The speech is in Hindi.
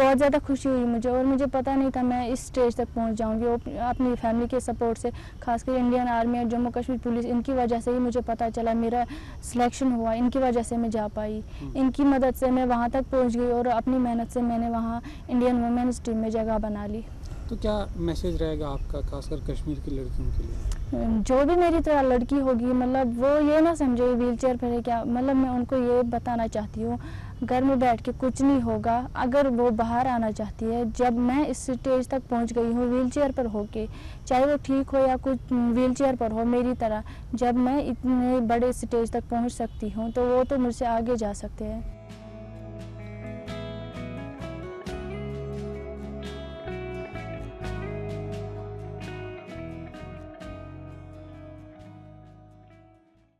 बहुत ज़्यादा खुशी हुई मुझे, और मुझे पता नहीं था मैं इस स्टेज तक पहुंच जाऊंगी। और अपनी फैमिली के सपोर्ट से, खासकर इंडियन आर्मी और जम्मू कश्मीर पुलिस, इनकी वजह से ही मुझे पता चला, मेरा सिलेक्शन हुआ, इनकी वजह से मैं जा पाई। इनकी मदद से मैं वहाँ तक पहुँच गई और अपनी मेहनत से मैंने वहाँ इंडियन वुमेन्स टीम में जगह बना ली। तो क्या मैसेज रहेगा आपका खासकर कश्मीर की लड़कियों के लिए? जो भी मेरी तरह लड़की होगी, मतलब वो ये ना समझे व्हील चेयर पर है क्या, मतलब मैं उनको ये बताना चाहती हूँ, घर में बैठ के कुछ नहीं होगा। अगर वो बाहर आना चाहती है, जब मैं इस स्टेज तक पहुँच गई हूँ व्हील चेयर पर होके, चाहे वो ठीक हो या कुछ व्हील चेयर पर हो मेरी तरह, जब मैं इतने बड़े स्टेज तक पहुँच सकती हूँ तो वो तो मुझसे आगे जा सकते हैं।